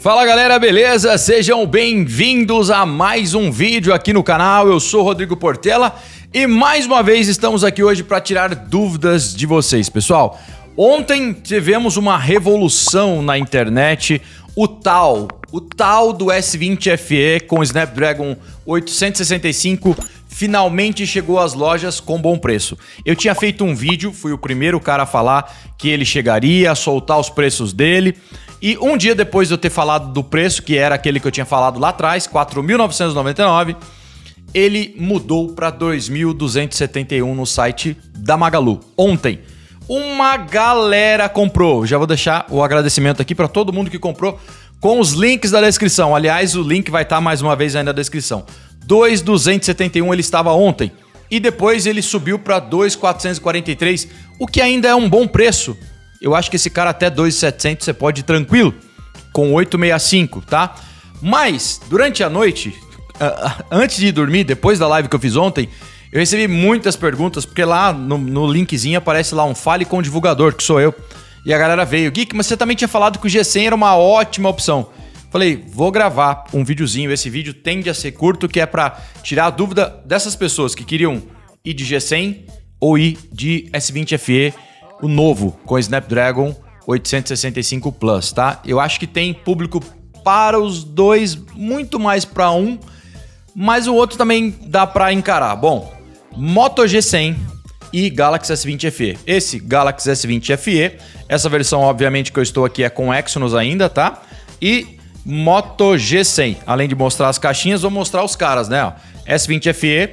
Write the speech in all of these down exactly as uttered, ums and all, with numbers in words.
Fala galera, beleza? Sejam bem-vindos a mais um vídeo aqui no canal. Eu sou Rodrigo Portela e mais uma vez estamos aqui hoje para tirar dúvidas de vocês, pessoal. Ontem tivemos uma revolução na internet, o tal, o tal do S vinte F E com o Snapdragon oitocentos e sessenta e cinco finalmente chegou às lojas com bom preço. Eu tinha feito um vídeo, fui o primeiro cara a falar que ele chegaria, a soltar os preços dele. E um dia depois de eu ter falado do preço, que era aquele que eu tinha falado lá atrás, quatro mil novecentos e noventa e nove reais, ele mudou para dois mil duzentos e setenta e um no site da Magalu. Ontem, uma galera comprou. Já vou deixar o agradecimento aqui para todo mundo que comprou com os links da descrição. Aliás, o link vai estar mais uma vez aí na descrição. dois mil duzentos e setenta e um ele estava ontem. E depois ele subiu para dois mil quatrocentos e quarenta e três, o que ainda é um bom preço. Eu acho que esse cara até dois mil e setecentos você pode ir tranquilo, com oitocentos e sessenta e cinco, tá? Mas, durante a noite, uh, antes de dormir, depois da live que eu fiz ontem, eu recebi muitas perguntas, porque lá no, no linkzinho aparece lá um Fale com o Divulgador, que sou eu. E a galera veio, Geek, mas você também tinha falado que o G cem era uma ótima opção. Falei, vou gravar um videozinho, esse vídeo tende a ser curto, que é pra tirar a dúvida dessas pessoas que queriam ir de G cem ou ir de S vinte F E, o novo, com o Snapdragon oitocentos e sessenta e cinco Plus, tá? Eu acho que tem público para os dois, muito mais para um, mas o outro também dá para encarar. Bom, Moto G cem e Galaxy S vinte F E. Esse Galaxy S vinte F E, essa versão, obviamente, que eu estou aqui é com Exynos ainda, tá? E Moto G cem. Além de mostrar as caixinhas, vou mostrar os caras, né? Ó, S vinte F E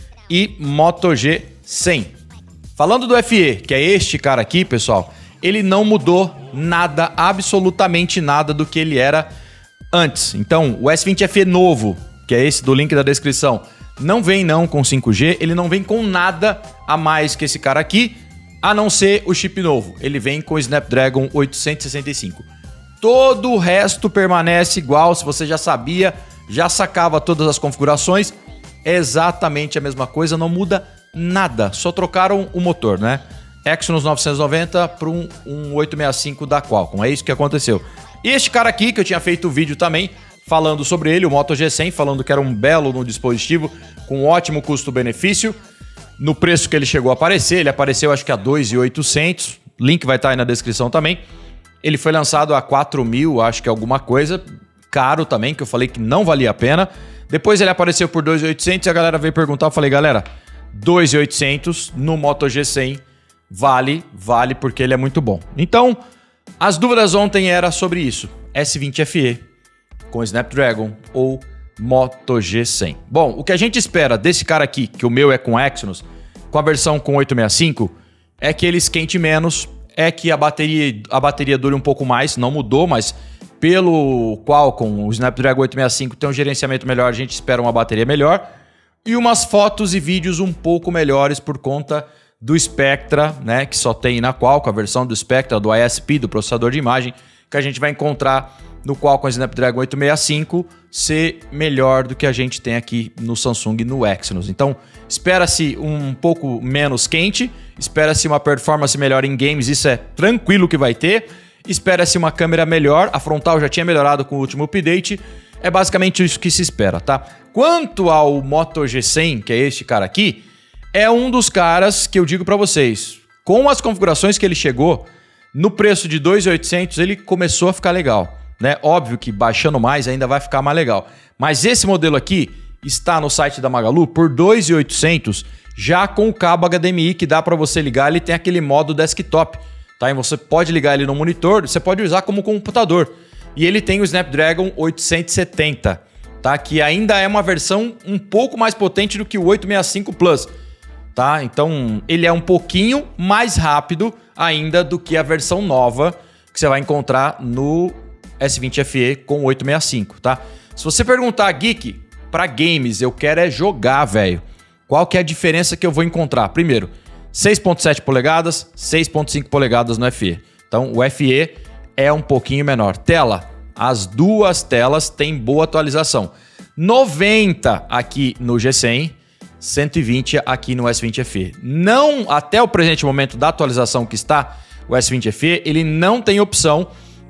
e Moto G cem. Falando do F E, que é este cara aqui, pessoal, ele não mudou nada, absolutamente nada do que ele era antes. Então, o S vinte F E novo, que é esse do link da descrição, não vem não com cinco G, ele não vem com nada a mais que esse cara aqui, a não ser o chip novo. Ele vem com o Snapdragon oitocentos e sessenta e cinco. Todo o resto permanece igual, se você já sabia, já sacava todas as configurações, é exatamente a mesma coisa, não muda nada, só trocaram o motor, né? Exynos novecentos e noventa para um, um oitocentos e sessenta e cinco da Qualcomm, é isso que aconteceu. E este cara aqui, que eu tinha feito o vídeo também, falando sobre ele, o Moto G cem, falando que era um belo no dispositivo, com ótimo custo-benefício, no preço que ele chegou a aparecer, ele apareceu acho que a dois mil e oitocentos, link vai estar aí na descrição também. Ele foi lançado a quatro mil, acho que alguma coisa, caro também, que eu falei que não valia a pena. Depois ele apareceu por dois mil e oitocentos e a galera veio perguntar, eu falei, galera, dois mil e oitocentos no Moto G cem vale, vale porque ele é muito bom. Então, as dúvidas ontem eram sobre isso, S vinte F E com Snapdragon ou Moto G cem. Bom, o que a gente espera desse cara aqui, que o meu é com Exynos, com a versão com oitocentos e sessenta e cinco, é que ele esquente menos, é que a bateria, a bateria dure um pouco mais, não mudou, mas pelo Qualcomm, o Snapdragon oitocentos e sessenta e cinco tem um gerenciamento melhor, a gente espera uma bateria melhor e umas fotos e vídeos um pouco melhores por conta do Spectra, né, que só tem na Qualcomm, a versão do Spectra, do I S P, do processador de imagem, que a gente vai encontrar no Qualcomm Snapdragon oitocentos e sessenta e cinco ser melhor do que a gente tem aqui no Samsung e no Exynos. Então, espera-se um pouco menos quente, espera-se uma performance melhor em games, isso é tranquilo que vai ter, espera-se uma câmera melhor, a frontal já tinha melhorado com o último update, é basicamente isso que se espera, tá? Quanto ao Moto G cem, que é este cara aqui, é um dos caras que eu digo pra vocês, com as configurações que ele chegou, no preço de dois mil e oitocentos ele começou a ficar legal, né? Óbvio que baixando mais ainda vai ficar mais legal. Mas esse modelo aqui está no site da Magalu por dois mil e oitocentos, já com o cabo H D M I que dá pra você ligar, ele tem aquele modo desktop, tá? E você pode ligar ele no monitor, você pode usar como computador. E ele tem o Snapdragon oitocentos e setenta, tá? Que ainda é uma versão um pouco mais potente do que o oitocentos e sessenta e cinco Plus, tá? Então, ele é um pouquinho mais rápido ainda do que a versão nova que você vai encontrar no S vinte F E com oitocentos e sessenta e cinco, tá? Se você perguntar, Geek, para games, eu quero é jogar, velho. Qual que é a diferença que eu vou encontrar? Primeiro, seis ponto sete polegadas, seis ponto cinco polegadas no F E. Então, o F E é um pouquinho menor. Tela, as duas telas têm boa atualização. noventa aqui no G cem, cento e vinte aqui no S vinte F E. Não, até o presente momento da atualização que está, o S vinte F E, ele não tem opção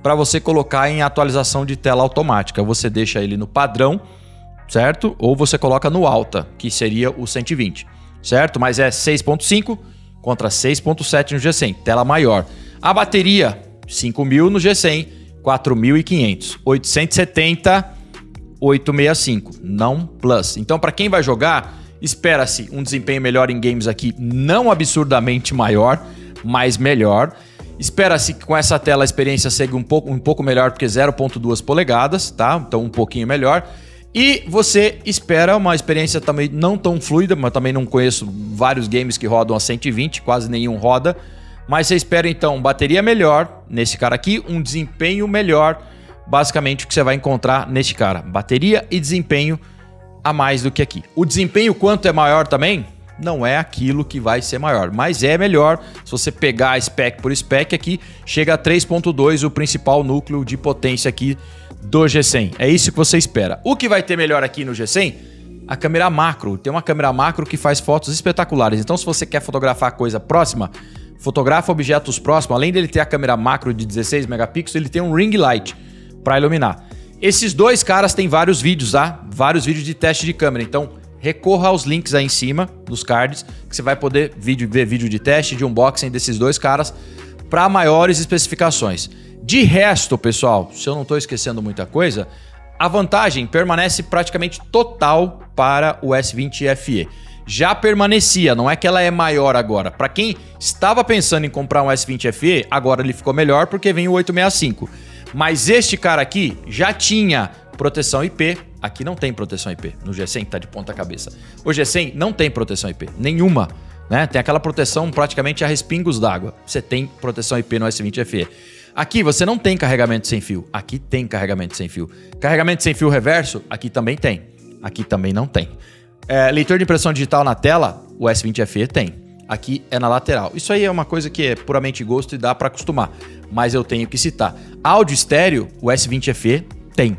para você colocar em atualização de tela automática. Você deixa ele no padrão, certo? Ou você coloca no alta, que seria o cento e vinte, certo? Mas é seis ponto cinco contra seis ponto sete no G cem, tela maior. A bateria, cinco mil no G cem, quatro mil e quinhentos, oitocentos e setenta, oitocentos e sessenta e cinco, não Plus. Então, para quem vai jogar, espera-se um desempenho melhor em games aqui, não absurdamente maior, mas melhor. Espera-se que com essa tela a experiência seja um pouco, um pouco melhor, porque zero ponto dois polegadas, tá? Então um pouquinho melhor. E você espera uma experiência também não tão fluida, mas também não conheço vários games que rodam a cento e vinte, quase nenhum roda. Mas você espera então bateria melhor nesse cara aqui, um desempenho melhor, basicamente o que você vai encontrar nesse cara. Bateria e desempenho a mais do que aqui. O desempenho quanto é maior também? Não é aquilo que vai ser maior, mas é melhor. Se você pegar spec por spec aqui, chega a três ponto dois, o principal núcleo de potência aqui do G cem. É isso que você espera. O que vai ter melhor aqui no G cem? A câmera macro. Tem uma câmera macro que faz fotos espetaculares. Então, se você quer fotografar coisa próxima, fotografa objetos próximos. Além dele ter a câmera macro de dezesseis megapixels, ele tem um ring light para iluminar. Esses dois caras têm vários vídeos, tá? Vários vídeos de teste de câmera. Então, recorra aos links aí em cima, nos cards, que você vai poder vídeo, ver vídeo de teste, de unboxing desses dois caras para maiores especificações. De resto, pessoal, se eu não estou esquecendo muita coisa, a vantagem permanece praticamente total para o S vinte F E. Já permanecia, não é que ela é maior agora. Para quem estava pensando em comprar um S vinte F E, agora ele ficou melhor porque vem o oitocentos e sessenta e cinco. Mas este cara aqui já tinha proteção I P. Aqui não tem proteção I P. No G cem tá de ponta cabeça. O G cem não tem proteção I P. Nenhuma. Né? Tem aquela proteção praticamente a respingos d'água. Você tem proteção I P no S vinte F E. Aqui você não tem carregamento sem fio. Aqui tem carregamento sem fio. Carregamento sem fio reverso, aqui também tem. Aqui também não tem. É, leitor de impressão digital na tela, o S vinte F E tem. Aqui é na lateral. Isso aí é uma coisa que é puramente gosto e dá para acostumar. Mas eu tenho que citar. Áudio estéreo, o S vinte F E tem.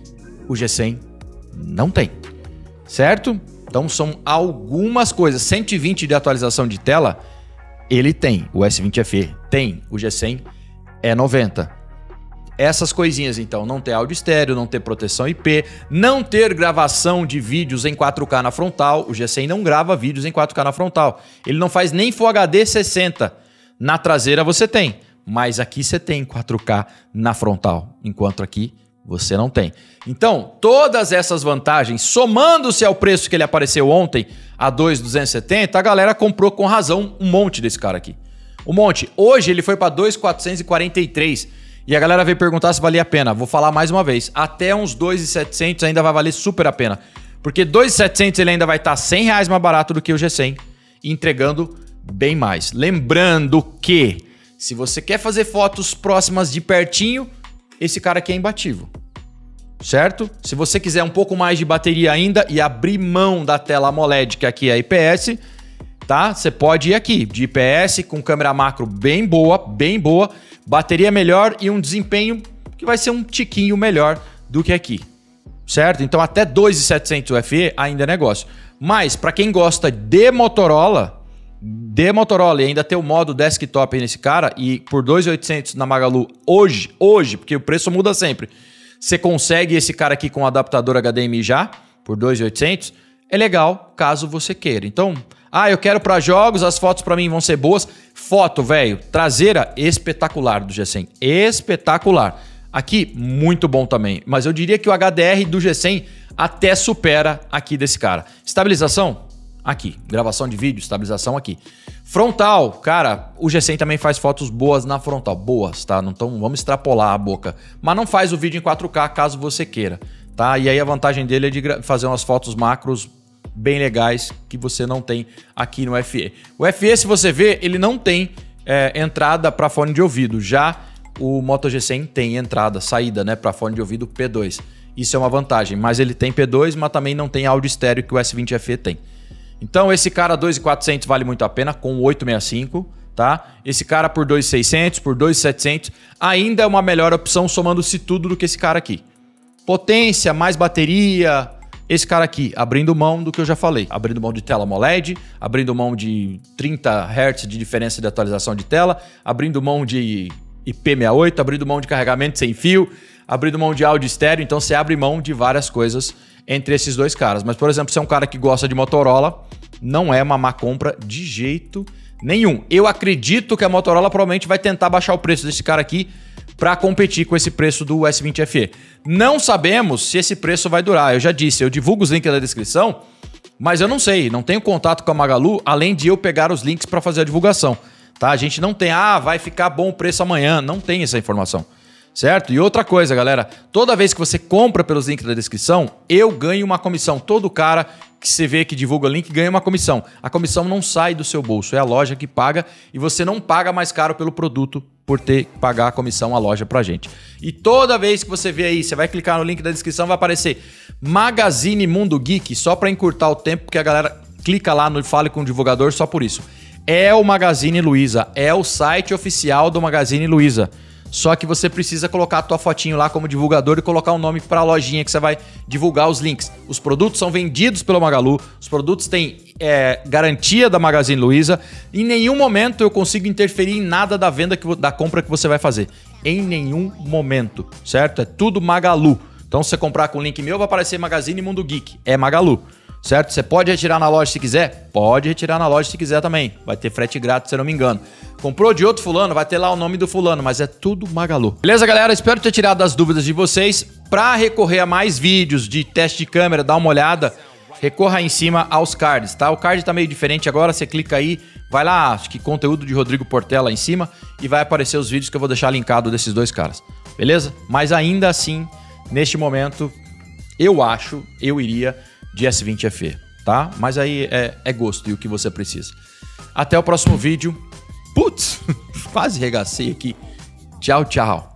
O G cem não tem. Certo? Então são algumas coisas. cento e vinte de atualização de tela, ele tem. O S vinte F E tem. O G cem é noventa. Essas coisinhas, então, não ter áudio estéreo, não ter proteção I P, não ter gravação de vídeos em quatro K na frontal. O G cem não grava vídeos em quatro K na frontal. Ele não faz nem Full H D sessenta. Na traseira você tem, mas aqui você tem quatro K na frontal, enquanto aqui você não tem. Então, todas essas vantagens, somando-se ao preço que ele apareceu ontem, a dois mil duzentos e setenta, a galera comprou com razão um monte desse cara aqui. Um monte. Hoje ele foi para dois mil quatrocentos e quarenta e três. E a galera veio perguntar se valia a pena. Vou falar mais uma vez. Até uns dois mil e setecentos ainda vai valer super a pena. Porque dois mil e setecentos ele ainda vai estar cem reais mais barato do que o G cem. Entregando bem mais. Lembrando que, se você quer fazer fotos próximas de pertinho, esse cara aqui é imbatível. Certo? Se você quiser um pouco mais de bateria ainda e abrir mão da tela AMOLED, que aqui é I P S, tá? Você pode ir aqui, de I P S, com câmera macro bem boa, bem boa, bateria melhor e um desempenho que vai ser um tiquinho melhor do que aqui, certo? Então até dois mil e setecentos U F E ainda é negócio. Mas para quem gosta de Motorola, de Motorola e ainda ter o modo desktop aí nesse cara, e por dois mil e oitocentos na Magalu hoje, hoje, porque o preço muda sempre, você consegue esse cara aqui com adaptador H D M I já, por dois mil e oitocentos, é legal caso você queira. Então, ah, eu quero para jogos, as fotos para mim vão ser boas. Foto, velho, traseira espetacular do G cem, espetacular. Aqui, muito bom também, mas eu diria que o H D R do G cem até supera aqui desse cara. Estabilização? Aqui. Gravação de vídeo, estabilização aqui. Frontal, cara, o G cem também faz fotos boas na frontal. Boas, tá? Não tão, vamos extrapolar a boca. Mas não faz o vídeo em quatro K caso você queira, tá? E aí a vantagem dele é de fazer umas fotos macros bem legais que você não tem aqui no F E. O F E, se você ver, ele não tem é, entrada para fone de ouvido. Já o Moto G cem tem entrada, saída, né, para fone de ouvido P dois. Isso é uma vantagem, mas ele tem P dois, mas também não tem áudio estéreo que o S vinte F E tem. Então esse cara dois mil e quatrocentos vale muito a pena com o oitocentos e sessenta e cinco, tá? Esse cara por dois mil e seiscentos, por dois mil e setecentos, ainda é uma melhor opção somando-se tudo do que esse cara aqui. Potência, mais bateria, esse cara aqui, abrindo mão do que eu já falei. Abrindo mão de tela AMOLED, abrindo mão de trinta hertz de diferença de atualização de tela, abrindo mão de I P sessenta e oito, abrindo mão de carregamento sem fio, abrindo mão de áudio estéreo, então você abre mão de várias coisas entre esses dois caras. Mas, por exemplo, se é um cara que gosta de Motorola, não é uma má compra de jeito nenhum. Eu acredito que a Motorola provavelmente vai tentar baixar o preço desse cara aqui para competir com esse preço do S vinte F E. Não sabemos se esse preço vai durar. Eu já disse, eu divulgo os links na descrição, mas eu não sei, não tenho contato com a Magalu, além de eu pegar os links para fazer a divulgação. Tá? A gente não tem, ah, vai ficar bom o preço amanhã, não tem essa informação. Certo? E outra coisa, galera, toda vez que você compra pelos links da descrição, eu ganho uma comissão. Todo cara que você vê que divulga o link ganha uma comissão. A comissão não sai do seu bolso, é a loja que paga e você não paga mais caro pelo produto por ter que pagar a comissão à loja pra gente. E toda vez que você vê aí, você vai clicar no link da descrição, vai aparecer Magazine Mundo Geek, só para encurtar o tempo, porque a galera clica lá no Fale com o Divulgador só por isso. É o Magazine Luiza, é o site oficial do Magazine Luiza. Só que você precisa colocar a tua fotinho lá como divulgador e colocar um nome para a lojinha que você vai divulgar os links. Os produtos são vendidos pelo Magalu, os produtos têm é, garantia da Magazine Luiza. Em nenhum momento eu consigo interferir em nada da venda, que, da compra que você vai fazer. Em nenhum momento, certo? É tudo Magalu. Então se você comprar com o link meu vai aparecer Magazine Mundo Geek, é Magalu. Certo? Você pode retirar na loja se quiser? Pode retirar na loja se quiser também. Vai ter frete grátis, se eu não me engano. Comprou de outro fulano, vai ter lá o nome do fulano, mas é tudo Magalu. Beleza, galera? Espero ter tirado as dúvidas de vocês. Para recorrer a mais vídeos de teste de câmera, dá uma olhada, recorra aí em cima aos cards, tá? O card tá meio diferente agora, você clica aí, vai lá, acho que conteúdo de Rodrigo Portela em cima e vai aparecer os vídeos que eu vou deixar linkado desses dois caras. Beleza? Mas ainda assim, neste momento, eu acho, eu iria de S vinte F E, tá? Mas aí é, é gosto e o que você precisa. Até o próximo vídeo. Putz, quase regacei aqui. Tchau, tchau.